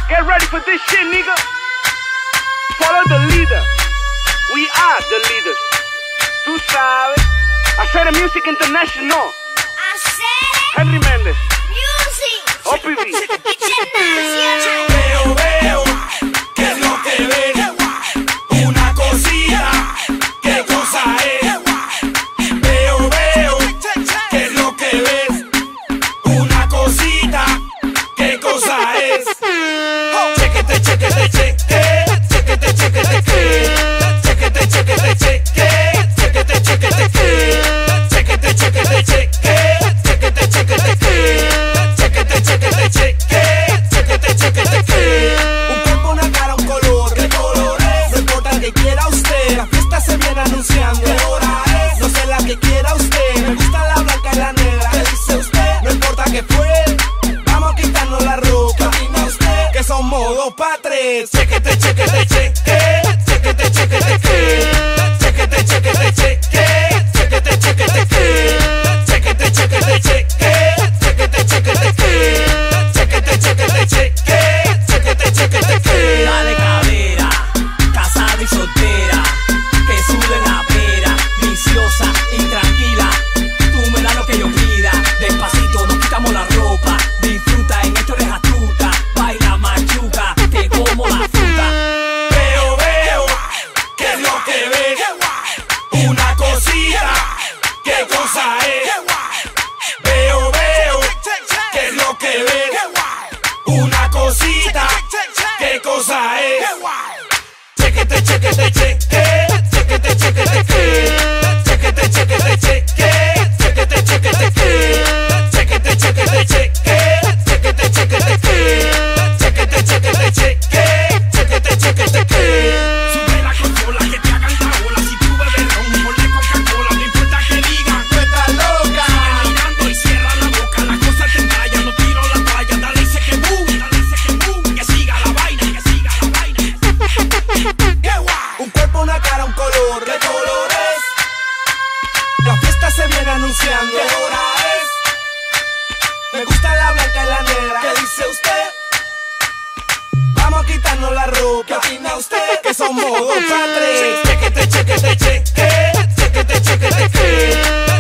Get ready for this shit, nigga. Follow the leader. We are the leaders. Tú sabes. Hacer music international. Henry Méndez. Music. OPB. Veo, veo, ¿qué es lo que ves? Una cosita, ¿qué cosa es? Veo, veo, ¿qué es lo que ves? Una cosita, ¿qué cosa es? Chequete, chequete, cheque, chequete, chequete, chequete, chequete, chequete, cheque, chequete, chequete, chequete, chequete, chequete, chequete, chequete, chequete, chequete, chequete. Un cuerpo, una cara, un color. ¿Qué color es? No importa el que quiera usted. La fiesta se viene anunciando. ¿Qué hora es? No sé la que quiera usted. Me gusta la blanca y la negra. ¿Qué dice usted? No importa qué fue. Vamos a quitarnos la ropa. ¿Qué opina usted? Que son modos pa' tres. Chequete, chequete, cheque. Chequete, chequete, cheque. Chequete, chequete, cheque. Chequete, chequete, cheque. Chequete, chequete, cheque. Chequete, chequete, cheque. Chequete, chequete, cheque. Chequete, chequete, cheque. Dale cadera, casada y soltera, que sube la pera, viciosa y tranquila. Tú me das lo que yo pida, despacito nos quitamos la ropa. Disfruta, en esto eres astuta, baila machuca, que como la fruta. Veo, veo, ¿qué es lo que ves? Una cosita, ¿qué cosa es? Veo, veo, ¿qué es lo que ves? Una cosita, ¿qué cosa es? Chequete, chequete, cheque, chequete, chequete, cheque, chequete, chequete, cheque, chequete, chequete, cheque, chequete, chequete, cheque, chequete, chequete, cheque, chequete, chequete, cheque, chequete, chequete, cheque. Sube la consola, que te hagan la ola. Si tú bebes ron, ponle Coca-Cola, no importa que digan. Tú estás loca. Sigue mirando y cierra la boca, las cosas te entallan, no tiro la toalla. Dale y sé que boom, que siga la vaina, que siga la vaina. Un cuerpo, una cara, un color. ¿Qué color es? La fiesta se viene anunciando. ¿Qué hora es? Me gusta la blanca y la negra. ¿Qué dice usted? Vamos a quitarnos la ropa. ¿Qué opina usted? Que son modos pa' tres. Chequete, chequete, cheque. Chequete, chequete, cheque.